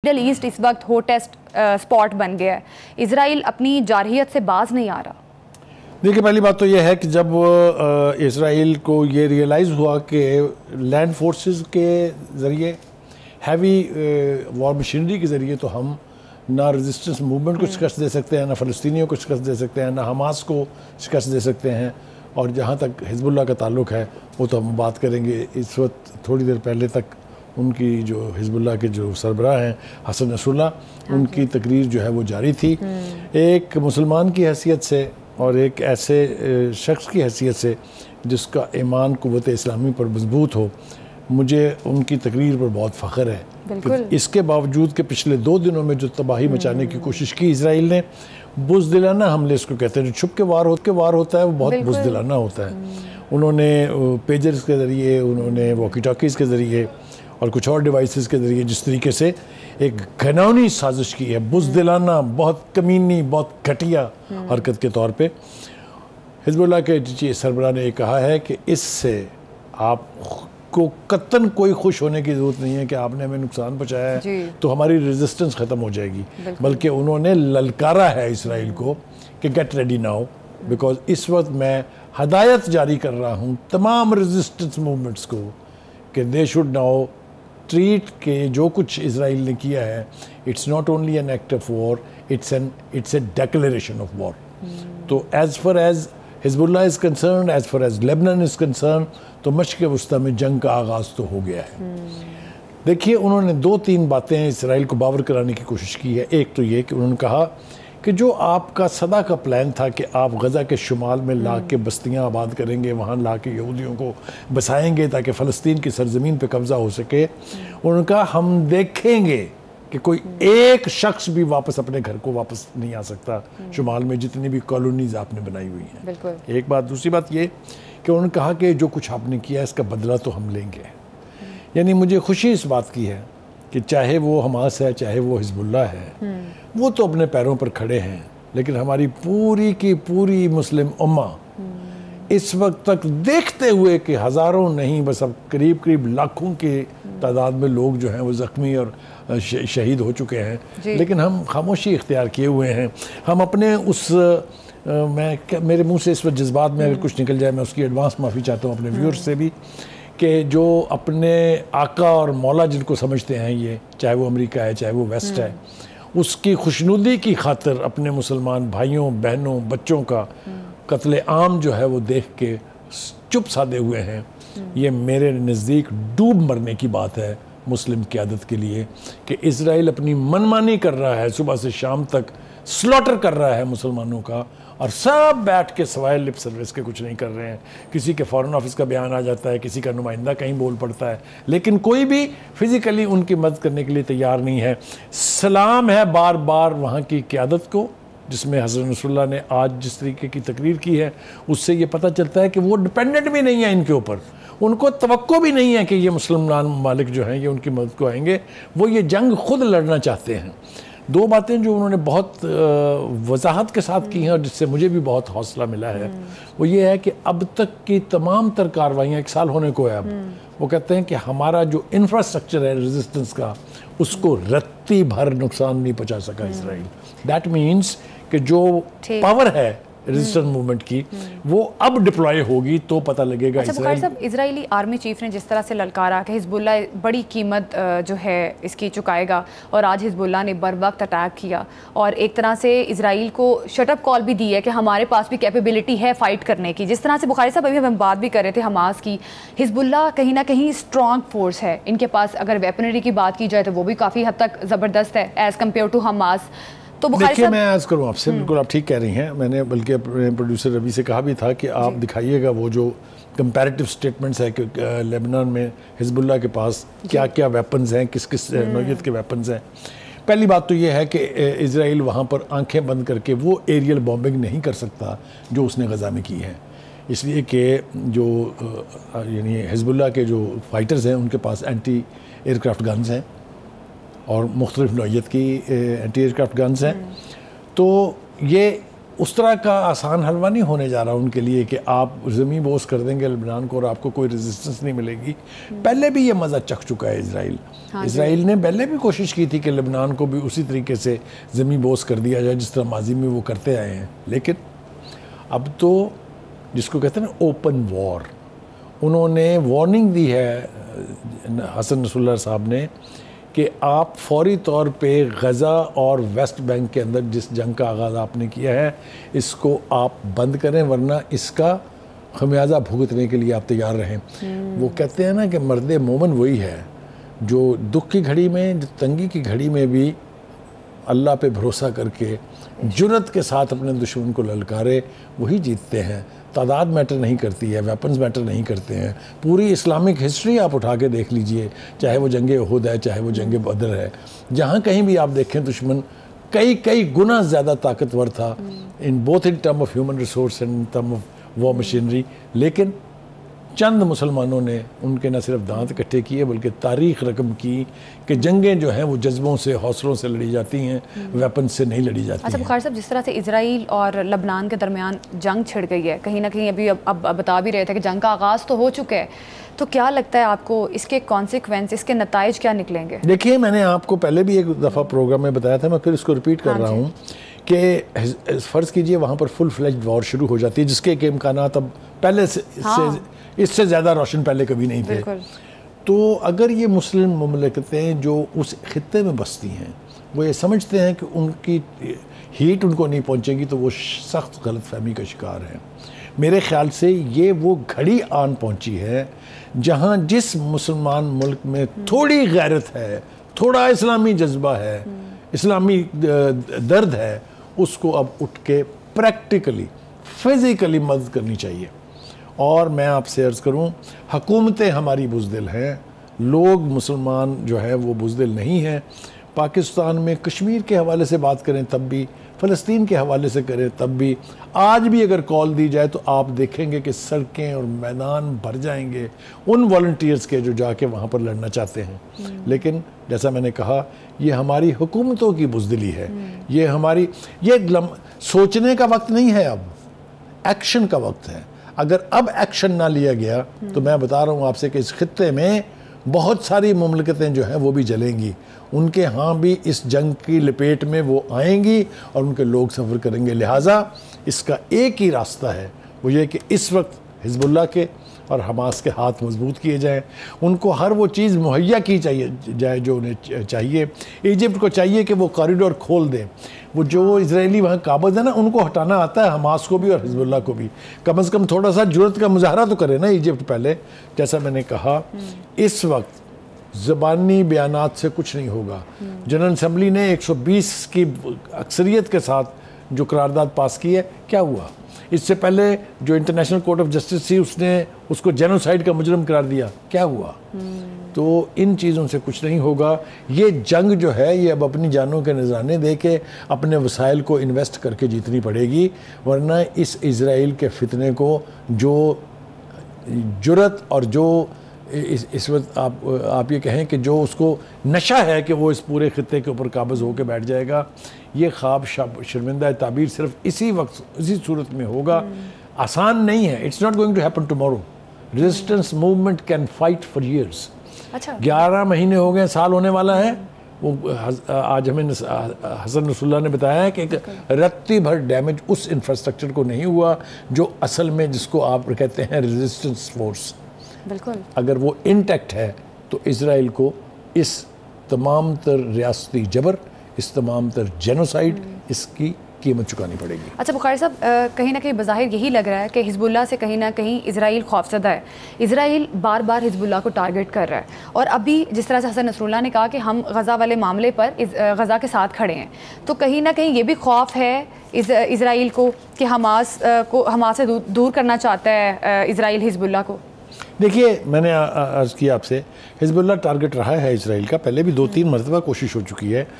Middle asset اس وقت ہوٹسٹ spot بن گیا ہے. اسرائیل اپنی جارحیت سے باز نہیں آ رہا. دیکھیں پہلی بات تو یہ ہے کہ جب اسرائیل کو یہ ریئلائز ہوا کہ لینڈ فورسز کے ذریعے ہیوی وار مشینری کے ذریعے تو ہم نہ ریزسٹنس موومنٹ کو شکست دے سکتے ہیں، نہ فلسطینیوں کو شکست دے سکتے ہیں، نہ حماس کو شکست دے سکتے ہیں، اور جہاں تک حزب اللہ کا تعلق ہے وہ تو ہم بات کریں گے. اس وقت تھوڑی دیر پہلے تک ان کی جو حزب اللہ کے جو سربراہ ہیں حسن نصر اللہ، ان کی تقریر جو ہے وہ جاری تھی. ایک مسلمان کی حیثیت سے اور ایک ایسے شخص کی حیثیت سے جس کا ایمان قوت اسلامی پر مضبوط ہو، مجھے ان کی تقریر پر بہت فخر ہے. اس کے باوجود کہ پچھلے 2 دنوں میں جو تباہی مچانے کی کوشش کی اسرائیل نے، بزدلانہ حملے اس کو کہتے ہیں، جو چھپ کے وار ہوتا ہے وہ بہت بزدلانہ ہوتا ہے. انہوں نے پیجرز کے ذریعے، انہوں نے واکی ٹاکیز کے ذریعے اور کچھ اور ڈیوائسز کے ذریعے جس طریقے سے ایک گھناؤنی سازش کی ہے، بزدلانہ، بہت کمینی، بہت گھٹیا حرکت کے طور پہ. حزب اللہ کے سربراہ نے یہ کہا ہے کہ اس سے آپ کو قطعاً کوئی خوش ہونے کی ضرورت نہیں ہے کہ آپ نے ہمیں نقصان پہنچایا ہے تو ہماری ریزسٹنس ختم ہو جائے گی، بلکہ انہوں نے للکارا ہے اسرائیل کو کہ گیٹ ریڈی ناؤ، بیکاز اس وقت میں ہدایت جاری کر رہا ہوں تمام ریزسٹنس موومنٹس کو کہ دے شوڈ ناؤ ٹریٹ کہ جو کچھ اسرائیل نے کیا ہے it's not only an act of war, it's a declaration of war. تو as far as Hezbollah is concerned, as far as Lebanon is concerned, تو مشرق وسطیٰ میں جنگ کا آغاز تو ہو گیا ہے. دیکھیے انہوں نے 2-3 باتیں اسرائیل کو باور کرانے کی کوشش کی ہے. ایک تو یہ کہ انہوں نے کہا کہ جو آپ کا صدا کا پلان تھا کہ آپ غزہ کے شمال میں لا کے بستیاں آباد کریں گے، وہاں لا کے یہودیوں کو بسائیں گے تاکہ فلسطین کی سرزمین پہ قبضہ ہو سکے، انہوں نے کہا ہم دیکھیں گے کہ کوئی ایک شخص بھی واپس اپنے گھر کو واپس نہیں آ سکتا شمال میں جتنی بھی کالونیز آپ نے بنائی ہوئی ہیں. ایک بات. دوسری بات یہ کہ انہوں نے کہا کہ جو کچھ آپ نے کیا ہے اس کا بدلہ تو ہم لیں گے. یعنی مجھے خوشی اس بات کی ہے کہ چاہے وہ حماس ہے، چاہے وہ حزب اللہ ہے، وہ تو اپنے پیروں پر کھڑے ہیں، لیکن ہماری پوری کی پوری مسلم امہ اس وقت تک دیکھتے ہوئے کہ ہزاروں نہیں بس اب قریب لاکھوں کی تعداد میں لوگ جو ہیں وہ زخمی اور شہید ہو چکے ہیں، لیکن ہم خاموشی اختیار کیے ہوئے ہیں. ہم اپنے اس میرے منہ سے اس وقت جذبات میں اگر کچھ نکل جائے میں اس کی ایڈوانس معافی چاہتا ہوں اپنے ویورز سے بھی، کہ جو اپنے آقا اور مولا جن کو سمجھتے ہیں یہ، چاہے وہ امریکہ ہے چاہے وہ ویسٹ ہے، اس کی خوشنودی کی خاطر اپنے مسلمان بھائیوں بہنوں بچوں کا قتل عام جو ہے وہ دیکھ کے چپ سادے ہوئے ہیں. یہ میرے نزدیک ڈوب مرنے کی بات ہے مسلم قیادت کے لیے کہ اسرائیل اپنی منمانی کر رہا ہے، صبح سے شام تک سلوٹر کر رہا ہے مسلمانوں کا، اور سب بیٹھ کے سوائے لپ سروس کے کچھ نہیں کر رہے ہیں. کسی کے فارن آفس کا بیان آ جاتا ہے، کسی کا نمائندہ کہیں بول پڑتا ہے، لیکن کوئی بھی فزیکلی ان کی مدد کرنے کے لیے تیار نہیں ہے. سلام ہے بار بار وہاں کی قیادت کو، جس میں حسن نصر اللہ نے آج جس طریقے کی تقریر کی ہے اس سے یہ پتہ چلتا ہے کہ وہ ڈپینڈنٹ بھی نہیں ہے ان کے اوپر، ان کو توقع بھی نہیں ہے کہ یہ مسلمان ممالک جو ہیں یہ ان کی مدد کو آئیں گے. وہ یہ جنگ خود لڑنا چاہتے ہیں. 2 باتیں جو انہوں نے بہت وضاحت کے ساتھ کی ہیں اور جس سے مجھے بھی بہت حوصلہ ملا ہے، وہ یہ ہے کہ اب تک کی تمام تر کارروائیاں 1 سال ہونے کو ہے اب، وہ کہتے ہیں کہ ہمارا جو انفراسٹرکچر ہے ریزسٹنس کا اس کو رتی بھر نقصان نہیں پہنچا سکا اسرائیل. دیٹ مینس کہ جو پاور ہے ریزسٹنس موومنٹ کی وہ اب ڈپلوائے ہوگی تو پتہ لگے گا. اچھا بخاری صاحب، اسرائیلی آرمی چیف نے جس طرح سے للکارا کہ حزب اللہ بڑی قیمت جو ہے اس کی چکائے گا، اور آج حزب اللہ نے بر وقت اٹیک کیا اور ایک طرح سے اسرائیل کو شٹ اپ کال بھی دی ہے کہ ہمارے پاس بھی کیپیبلٹی ہے فائٹ کرنے کی. جس طرح سے بخاری صاحب ابھی ہم بات بھی کر رہے تھے حماس کی، حزب اللہ کہیں نہ کہیں اسٹرانگ فورس ہے، ان کے پاس اگر ویپنری کی بات کی جائے تو وہ بھی کافی حد تک زبردست ہے ایز کمپیئر ٹو حماس. دیکھیے میں عرض کروں آپ سے، بالکل آپ ٹھیک کہہ رہی ہیں. میں نے بلکہ اپنے پروڈیوسر ربی سے کہا بھی تھا کہ آپ دکھائیے گا وہ جو کمپیریٹیو سٹیٹمنٹس ہے کہ لیبنان میں حزب اللہ کے پاس کیا کیا ویپنز ہیں، کس کس نوعیت کے ویپنز ہیں. پہلی بات تو یہ ہے کہ اسرائیل وہاں پر آنکھیں بند کر کے وہ ایریل بومبنگ نہیں کر سکتا جو اس نے غزہ میں کی ہے، اس لیے کہ جو یعنی حزب اللہ کے جو فائٹرز ہیں ان کے پاس اینٹی ایئر کرافٹ گنز ہیں اور مختلف نوعیت کی اینٹی ایئر کرافٹ گنز ہیں. تو یہ اس طرح کا آسان حلوہ نہیں ہونے جا رہا ان کے لیے کہ آپ زمین بوس کر دیں گے لبنان کو اور آپ کو کوئی ریزسٹنس نہیں ملے گی. پہلے بھی یہ مزہ چکھ چکا ہے اسرائیل. اسرائیل نے پہلے بھی کوشش کی تھی کہ لبنان کو بھی اسی طریقے سے زمین بوس کر دیا جائے جس طرح ماضی میں وہ کرتے آئے ہیں. لیکن اب تو جس کو کہتے ہیں نا اوپن وار, انہوں نے وارننگ دی ہے حسن نصر اللہ صاحب نے کہ آپ فوری طور پہ غزہ اور ویسٹ بینک کے اندر جس جنگ کا آغاز آپ نے کیا ہے اس کو آپ بند کریں, ورنہ اس کا خمیازہ بھگتنے کے لیے آپ تیار رہیں. وہ کہتے ہیں نا کہ مرد مومن وہی ہے جو دکھ کی گھڑی میں, جو تنگی کی گھڑی میں بھی اللہ پہ بھروسہ کر کے جرأت کے ساتھ اپنے دشمن کو للکارے, وہی جیتتے ہیں. تعداد میٹر نہیں کرتی ہے, ویپنز میٹر نہیں کرتے ہیں. پوری اسلامک ہسٹری آپ اٹھا کے دیکھ لیجئے, چاہے وہ جنگ احد ہے, چاہے وہ جنگ بدر ہے, جہاں کہیں بھی آپ دیکھیں دشمن کئی گنا زیادہ طاقتور تھا both in term of human resource and in term of war machinery. لیکن چند مسلمانوں نے ان کے نہ صرف دانت اکٹھے کیے بلکہ تاریخ رقم کی کہ جنگیں جو ہیں وہ جذبوں سے, حوصلوں سے لڑی جاتی ہیں, ویپن سے نہیں لڑی جاتی ہیں. اچھا بخاری صاحب, جس طرح سے اسرائیل اور لبنان کے درمیان جنگ چھڑ گئی ہے, کہیں نہ کہیں ابھی اب بتا بھی رہے تھے کہ جنگ کا آغاز تو ہو چکا ہے, تو کیا لگتا ہے آپ کو اس کے کانسیکوینس, اس کے نتائج کیا نکلیں گے؟ دیکھیے, میں نے آپ کو پہلے بھی ایک دفعہ پروگرام میں بتایا تھا, میں پھر اس کو ریپیٹ کر رہا ہوں کہ فرض کیجئے وہاں پر فل فلیجڈ وار شروع ہو جاتی ہے جس کے امکانات اب پہلے سے اس سے زیادہ روشن پہلے کبھی نہیں تھے. تو اگر یہ مسلم مملکتیں جو اس خطے میں بستی ہیں وہ یہ سمجھتے ہیں کہ ان کی ہیٹ ان کو نہیں پہنچے گی تو وہ سخت غلط فہمی کا شکار ہیں. میرے خیال سے یہ وہ گھڑی آن پہنچی ہے جہاں جس مسلمان ملک میں تھوڑی غیرت ہے, تھوڑا اسلامی جذبہ ہے, اسلامی درد ہے, اس کو اب اٹھ کے پریکٹیکلی فزیکلی مدد کرنی چاہیے. اور میں آپ سے عرض کروں, حکومتیں ہماری بزدل ہیں, لوگ مسلمان جو ہے وہ بزدل نہیں ہیں. پاکستان میں کشمیر کے حوالے سے بات کریں تب بھی, فلسطین کے حوالے سے کریں تب بھی, آج بھی اگر کال دی جائے تو آپ دیکھیں گے کہ سڑکیں اور میدان بھر جائیں گے ان والنٹیئرز کے جو جا کے وہاں پر لڑنا چاہتے ہیں. لیکن جیسا میں نے کہا, یہ ہماری حکومتوں کی بزدلی ہے. یہ ہماری سوچنے کا وقت نہیں ہے, اب ایکشن کا وقت ہے. اگر اب ایکشن نہ لیا گیا تو میں بتا رہا ہوں آپ سے کہ اس خطے میں بہت ساری مملکتیں جو ہیں وہ بھی جلیں گی. ان کے ہاں بھی اس جنگ کی لپیٹ میں وہ آئیں گی اور ان کے لوگ سفر کریں گے. لہٰذا اس کا ایک ہی راستہ ہے, وہ یہ کہ اس وقت حزب اللہ کے اور حماس کے ہاتھ مضبوط کیے جائیں, ان کو ہر وہ چیز مہیا کی جائے جو انہیں چاہیے. ایجپٹ کو چاہیے کہ وہ کوریڈور کھول دیں. وہ جو اسرائیلی وہاں قابض ہے نا, ان کو ہٹانا آتا ہے, حماس کو بھی اور حزب اللہ کو بھی. کم از کم تھوڑا سا جرأت کا مظاہرہ تو کرے نا ایجپٹ پہلے. جیسا میں نے کہا, اس وقت زبانی بیانات سے کچھ نہیں ہوگا. جنرل اسمبلی نے 120 کی اکثریت کے ساتھ جو قرارداد پاس کی ہے, کیا ہوا؟ اس سے پہلے جو انٹرنیشنل کورٹ آف جسٹس تھی اس نے اس کو جینوسائیڈ کا مجرم قرار دیا, کیا ہوا؟ تو ان چیزوں سے کچھ نہیں ہوگا. یہ جنگ جو ہے یہ اب اپنی جانوں کے نذرانے دے کے اپنے وسائل کو انویسٹ کر کے جیتنی پڑے گی, ورنہ اس اسرائیل کے فتنے کو جو جرأت اور جو اس وقت آپ یہ کہیں کہ جو اس کو نشہ ہے کہ وہ اس پورے خطے کے اوپر قابض ہو کے بیٹھ جائے گا, یہ خواب شرمندہ تعبیر صرف اسی وقت اسی صورت میں ہوگا. آسان نہیں ہے. It's not going to happen tomorrow. Resistance movement can fight for years. 11 مہینے ہو گئے, سال ہونے والا ہے. وہ آج ہمیں حسن نصر اللہ نے بتایا ہے کہ رتی بھر ڈیمیج اس انفراسٹرکچر کو نہیں ہوا جو اصل میں جس کو آپ کہتے ہیں ریزسٹنس فورس. بالکل اگر وہ انٹیکٹ ہے تو اسرائیل کو اس تمام تر ریاستی جبر, اس تمام تر جینوسائیڈ, اس کی قیمت چکانی پڑے گی. اچھا بخاری صاحب, کہیں نہ کہیں بظاہر یہی لگ رہا ہے کہ حزب اللہ سے کہیں نہ کہیں اسرائیل خوفزدہ ہے. اسرائیل بار بار حزب اللہ کو ٹارگٹ کر رہا ہے, اور ابھی جس طرح سے حسن نصر اللہ نے کہا کہ ہم غزہ والے معاملے پر غزہ کے ساتھ کھڑے ہیں, تو کہیں نہ کہیں یہ بھی خوف ہے اسرائیل کو کہ حماس سے دور کرنا چاہتا ہے اسرائیل حزب اللہ کو. دیکھیے, میں نے عرض کیا آپ سے, حزب اللہ ٹارگٹ رہا ہے اسرائیل کا, پہلے بھی 2-3 مرتبہ کوشش ہو چکی ہے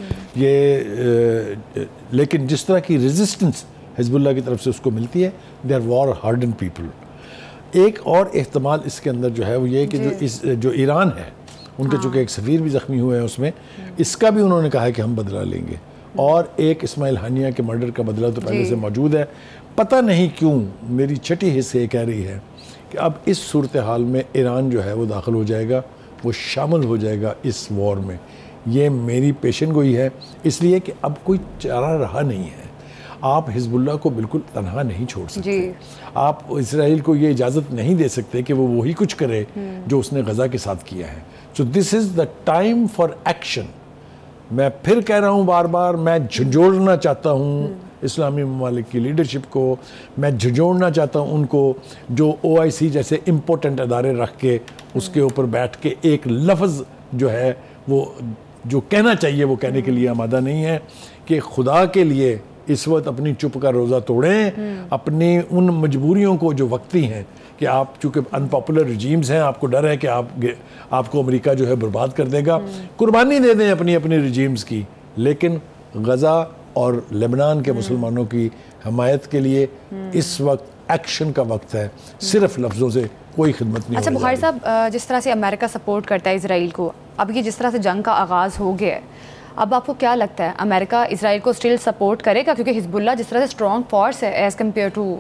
یہ, لیکن جس طرح کی ریزسٹنس حزب اللہ کی طرف سے اس کو ملتی ہے, they are war hardened people. ایک اور احتمال اس کے اندر جو ہے وہ یہ کہ جو ایران ہے, ان کے چونکہ ایک سفیر بھی زخمی ہوئے ہیں اس میں, اس کا بھی انہوں نے کہا ہے کہ ہم بدلہ لیں گے. اور ایک اسماعیل ہانیہ کے مرڈر کا بدلہ تو پہلے سے موجود ہے. پتہ نہیں کیوں میری چھٹی حصہ یہ کہہ رہی ہے کہ اب اس صورتحال میں ایران جو ہے وہ داخل ہو جائے گا, وہ شامل ہو جائے گا اس وار میں. یہ میری پیشن گوئی ہے, اس لیے کہ اب کوئی چارہ رہا نہیں ہے. آپ حزب اللہ کو بالکل تنہا نہیں چھوڑ سکتے. آپ اسرائیل کو یہ اجازت نہیں دے سکتے کہ وہ وہی کچھ کرے جو اس نے غزہ کے ساتھ کیا ہے. So this is the time for action. میں پھر کہہ رہا ہوں بار بار, میں جھنجھوڑنا چاہتا ہوں اسلامی ممالک کی لیڈرشپ کو, میں جھنجھوڑنا چاہتا ہوں ان کو جو OIC جیسے امپورٹنٹ ادارے رکھ کے اس کے اوپر بیٹھ کے ایک لفظ جو ہے وہ جو کہنا چاہیے وہ کہنے کے لیے آمادہ نہیں ہے, کہ خدا کے لیے اس وقت اپنی چپ کا روزہ توڑیں, اپنی ان مجبوریوں کو جو وقتی ہیں کہ آپ چونکہ ان پاپولر رجیمز ہیں, آپ کو ڈر ہے کہ آپ کو امریکہ جو ہے برباد کر دے گا, قربانی دے دیں اپنی رجیمز کی, لیکن غزہ اور لبنان کے مسلمانوں کی حمایت کے لیے اس وقت ایکشن کا وقت ہے, صرف لفظوں سے کوئی خدمت نہیں. اچھا بخاری صاحب, جس طرح سے امریکہ سپورٹ کرتا ہے اسرائیل کو, اب یہ جس طرح سے جنگ کا آغاز ہو گیا ہے, اب آپ کو کیا لگتا ہے امریکہ اسرائیل کو اسٹل سپورٹ کرے گا؟ کیونکہ حزب اللہ جس طرح سے اسٹرانگ فورس ہے ایز کمپیئر ٹو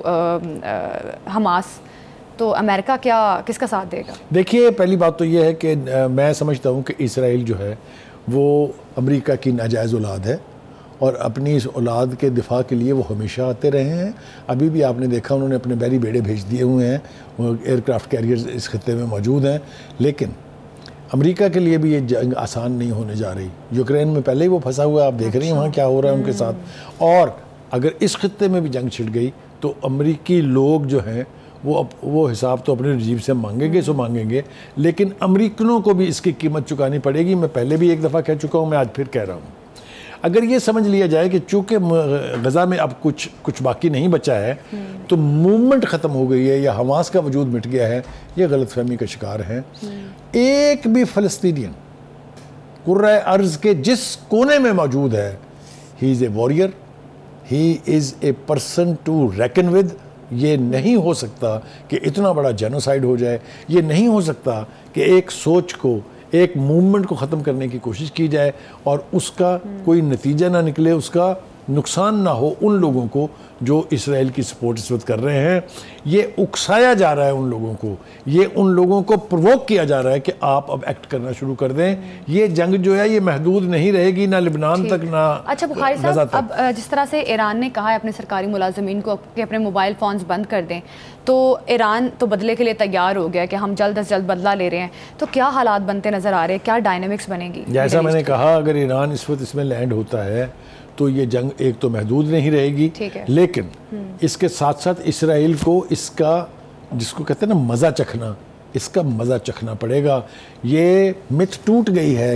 حماس, تو امریکہ کس کا ساتھ دے گا؟ دیکھیے, پہلی بات تو یہ ہے کہ میں سمجھتا ہوں کہ اسرائیل جو ہے وہ امریکہ کی ناجائز اولاد ہے, اور اپنی اس اولاد کے دفاع کے لیے وہ ہمیشہ آتے رہے ہیں. ابھی بھی آپ نے دیکھا انہوں نے اپنے بحری بیڑے بھیج دیے ہوئے ہیں, وہ ایئر کرافٹ کیریئرز اس خطے میں موجود ہیں. لیکن امریکہ کے لیے بھی یہ جنگ آسان نہیں ہونے جا رہی. یوکرین میں پہلے ہی وہ پھنسا ہوا ہے, آپ دیکھ رہی ہیں وہاں کیا ہو رہا ہے ان کے ساتھ. اور اگر اس خطے میں بھی جنگ چھڑ گئی تو امریکی لوگ جو ہیں وہ حساب تو اپنے رجیم سے مانگیں گے, لیکن امریکنوں کو بھی اس کی قیمت چکانی پڑے گی. میں پہلے بھی ایک دفعہ کہہ چکا ہوں, میں آج پھر کہہ رہا ہوں. اگر یہ سمجھ لیا جائے کہ چونکہ غزہ میں اب کچھ باقی نہیں بچا ہے تو موومنٹ ختم ہو گئی ہے یا حماس کا وجود مٹ گیا ہے, یہ غلط فہمی کا شکار ہیں. ایک بھی فلسطینین قرۂ ارض کے جس کونے میں موجود ہے, he is a warrior, he is a person to reckon with. یہ نہیں ہو سکتا کہ اتنا بڑا جینوسائیڈ ہو جائے, یہ نہیں ہو سکتا کہ ایک سوچ کو, ایک موومنٹ کو ختم کرنے کی کوشش کی جائے اور اس کا کوئی نتیجہ نہ نکلے, اس کا نقصان نہ ہو ان لوگوں کو جو اسرائیل کی سپورٹ اس وقت کر رہے ہیں. یہ اکسایا جا رہا ہے ان لوگوں کو, یہ ان لوگوں کو پرووک کیا جا رہا ہے کہ آپ اب ایکٹ کرنا شروع کر دیں. یہ جنگ جو ہے یہ محدود نہیں رہے گی, نہ لبنان تک نہ اچھا بخاری صاحب, اب جس طرح سے ایران نے کہا ہے اپنے سرکاری ملازمین کو کہ اپنے موبائل فونز بند کر دیں, تو ایران تو بدلے کے لیے تیار ہو گیا کہ ہم جلد از جلد بدلہ لے رہے ہیں, تو کیا حالات بنتے نظر آ رہے ہیں, کیا ڈائنامکس بنے گی؟ جیسا میں نے کہا, اگر ایران اس وقت اس میں لینڈ ہوتا ہے تو یہ جنگ ایک تو محدود نہیں رہے گی, لیکن اس کے ساتھ ساتھ اسرائیل کو اس کا جس کو کہتے ہیں نا مزہ چکھنا, اس کا مزہ چکھنا پڑے گا. یہ متھ ٹوٹ گئی ہے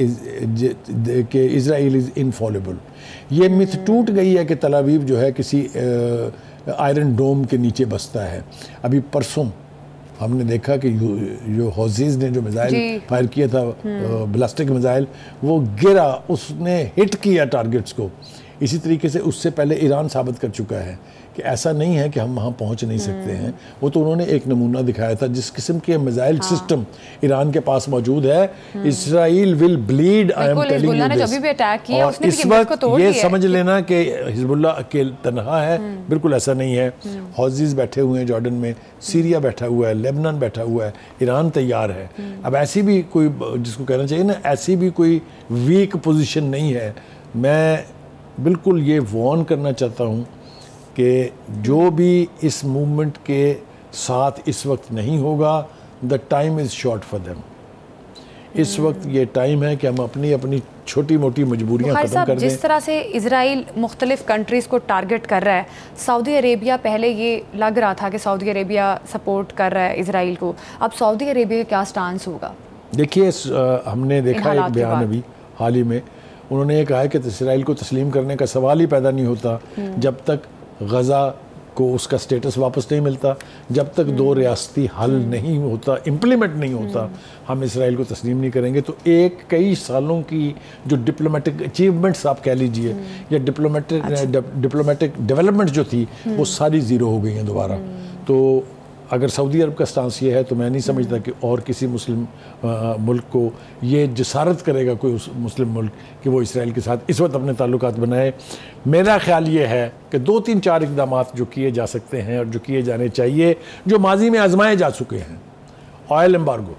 کہ اسرائیل از انفالبل. یہ متھ ٹوٹ گئی ہے کہ تل ابیب جو ہے کسی آئرن ڈوم کے نیچے بستا ہے. ابھی پرسوں ہم نے دیکھا کہ جو حوثیز نے جو میزائل فائر کیا تھا, بلاسٹک میزائل, وہ گرا, اس نے ہٹ کیا ٹارگٹس کو. اسی طریقے سے اس سے پہلے ایران ثابت کر چکا ہے کہ ایسا نہیں ہے کہ ہم وہاں پہنچ نہیں سکتے ہیں. وہ تو انہوں نے ایک نمونہ دکھایا تھا جس قسم کے میزائل سسٹم ایران کے پاس موجود ہے. Israel will bleed, I am telling you this. اور اس وقت یہ سمجھ لینا کہ حزب اللہ اکیل تنہا ہے, بالکل ایسا نہیں ہے. حوثیز بیٹھے ہوئے ہیں جارڈن میں, سیریا بیٹھا ہوا ہے, لیبنان بیٹھا ہوا ہے, ایران تیار ہے. اب ایسی بھی کوئی, جس کو کہنا چاہیے نا, ایسی بھی کوئی ویک پوزیشن نہیں ہے. میں بالکل یہ وارن کرنا چاہتا ہوں کہ جو بھی اس موومنٹ کے ساتھ اس وقت نہیں ہوگا, the time is short for them. اس وقت یہ ٹائم ہے کہ ہم اپنی چھوٹی موٹی مجبوریاں ختم کر دیں. جس طرح سے اسرائیل مختلف کنٹریز کو ٹارگٹ کر رہا ہے, سعودی عربیہ پہلے یہ لگ رہا تھا کہ سعودی عربیہ سپورٹ کر رہا ہے اسرائیل کو, اب سعودی عربیہ کا کیا سٹانس ہوگا؟ دیکھیے, ہم نے دیکھا ایک بیان ابھی حال ہی میں, انہوں نے یہ کہا ہے کہ اسرائیل کو تسلیم کرنے کا سوال ہی پیدا نہیں ہوتا جب تک غزہ کو اس کا سٹیٹس واپس نہیں ملتا, جب تک 2 ریاستی حل نہیں ہوتا, امپلیمنٹ نہیں ہوتا, ہم اسرائیل کو تسلیم نہیں کریں گے. تو کئی سالوں کی جو ڈپلومیٹک اچیومنٹس آپ کہہ لیجئے یا ڈپلومیٹک ڈیولپمنٹ جو تھی وہ ساری زیرو ہو گئی ہیں دوبارہ. تو اگر سعودی عرب کا سٹانس یہ ہے تو میں نہیں سمجھتا کہ اور کسی مسلم ملک کو یہ جسارت کرے گا کوئی مسلم ملک کہ وہ اسرائیل کے ساتھ اس وقت اپنے تعلقات بنائے. میرا خیال یہ ہے کہ 2-3-4 اقدامات جو کیے جا سکتے ہیں اور جو کیے جانے چاہیے, جو ماضی میں آزمائے جا چکے ہیں. آئل ایمبارگو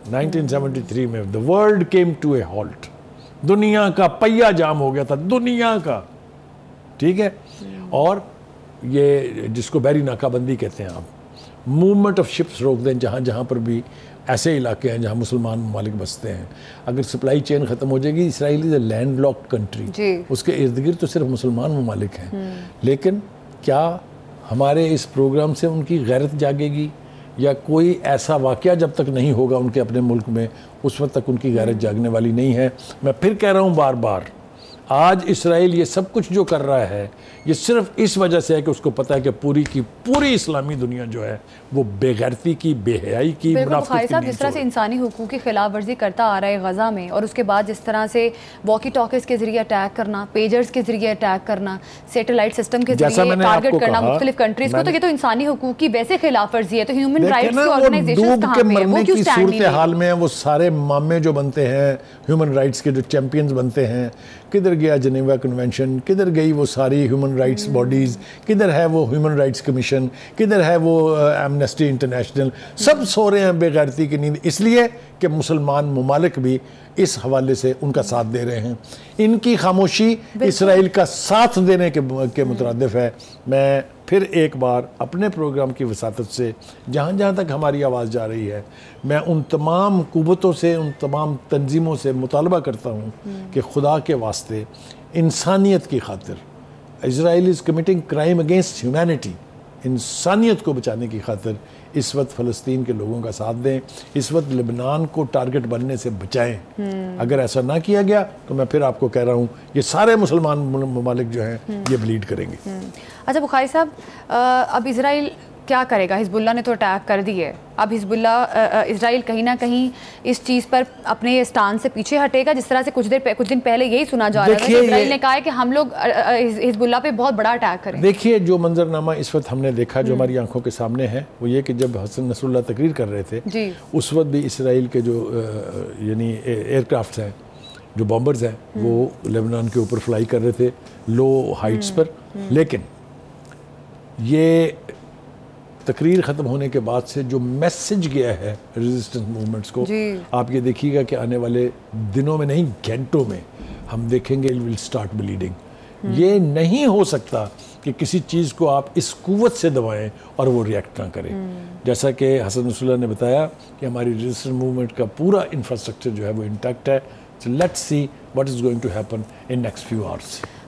1973 میں the world came to a halt. دنیا کا پہیا جام ہو گیا تھا, دنیا کا, ٹھیک ہے. اور یہ جس کو بیری ناکہ بندی کہتے ہیں آپ, موومنٹ آف شپس روک دیں جہاں جہاں پر بھی ایسے علاقے ہیں جہاں مسلمان ممالک بستے ہیں. اگر سپلائی چین ختم ہو جائے گی, Israel is a land locked country, اس کے ارد گرد تو صرف مسلمان ممالک ہیں. لیکن کیا ہمارے اس پروگرام سے ان کی غیرت جاگے گی, یا کوئی ایسا واقعہ جب تک نہیں ہوگا ان کے اپنے ملک میں اس وقت تک ان کی غیرت جاگنے والی نہیں ہے. میں پھر کہہ رہا ہوں بار بار, آج اسرائیل یہ سب کچھ جو کر رہا ہے یہ صرف اس وجہ سے ہے کہ اس کو پتہ ہے کہ پوری کی پوری اسلامی دنیا جو ہے وہ بے غیرتی کی, بے حیائی کی, منافقت کی. جس طرح سے انسانی حقوق کی خلاف ورزی کرتا آ رہا ہے غزہ میں, اور اس کے بعد جس طرح سے واکی ٹاکیز کے ذریعے اٹیک کرنا, پیجرز کے ذریعے اٹیک کرنا, سیٹلائٹ سسٹم کے ذریعے ٹارگٹ کرنا مختلف کنٹریز کو, تو یہ تو انسانی حقوق کی ویسے خلاف ورزی ہے. تو ہیومن رائٹس کی آرگنائزیشنز کہاں پہ ہیں, وہ کیوں سٹینڈ نہیں؟ صورتحال میں وہ سارے مامے جو بنتے ہیں ہیومن رائٹس کے, جو چیمپئنز بنتے ہیں, کدھر گیا جنیوا کنونشن, کدھر گئی وہ ساری ہیومن رائٹس باڈیز, کدھر ہے وہ ہیومن رائٹس کمیشن, کدھر ہے وہ ایمنسٹی انٹرنیشنل, سب سو رہے ہیں بے غیرتی کی نیند, اس لیے کہ مسلمان ممالک بھی اس حوالے سے ان کا ساتھ دے رہے ہیں. ان کی خاموشی اسرائیل کا ساتھ دینے کے مترادف ہے. میں پھر ایک بار اپنے پروگرام کی وساطت سے جہاں جہاں تک ہماری آواز جا رہی ہے, میں ان تمام قوتوں سے, ان تمام تنظیموں سے مطالبہ کرتا ہوں کہ خدا کے واسطے انسانیت کی خاطر, Israel is committing crime against humanity, انسانیت کو بچانے کی خاطر اس وقت فلسطین کے لوگوں کا ساتھ دیں, اس وقت لبنان کو ٹارگٹ بننے سے بچائیں. اگر ایسا نہ کیا گیا تو میں پھر آپ کو کہہ رہا ہوں یہ سارے مسلمان ممالک جو ہیں یہ بلیڈ کریں گے. اچھا بخاری صاحب, اب اسرائیل کیا کرے گا؟ حزب اللہ نے تو اٹیک کر دی ہے, اب حزب اللہ اسرائیل کہیں نہ کہیں اس چیز پر اپنے اسٹان سے پیچھے ہٹے گا, جس طرح سے کچھ دن پہلے یہی سنا جا رہا ہے کہ اسرائیل نے کہا ہے کہ ہم لوگ حزب اللہ پہ بہت بڑا اٹیک کریں. دیکھیے جو منظرنامہ اس وقت ہم نے دیکھا جو ہماری آنکھوں کے سامنے ہے وہ یہ کہ جب حسن نصر اللہ تقریر کر رہے تھے اس وقت بھی اسرائیل کے جو یعنی ایئر کرافٹس ہیں, جو بامبرز ہیں, وہ لیبنان کے اوپر فلائی کر رہے تھے لو ہائٹس پر. لیکن یہ تقریر ختم ہونے کے بعد سے جو میسج گیا ہے ریزسٹنس موومنٹس کو, آپ یہ دیکھیے گا کہ آنے والے دنوں میں نہیں گھنٹوں میں ہم دیکھیں گے it will start bleeding. یہ نہیں ہو سکتا کہ کسی چیز کو آپ اس قوت سے دبائیں اور وہ ریئیکٹ نہ کریں. جیسا کہ حسن نصر اللہ نے بتایا کہ ہماری ریزسٹنس موومنٹ کا پورا انفراسٹرکچر جو ہے وہ انٹیکٹ ہے. So let's see what is going to happen in next few hours.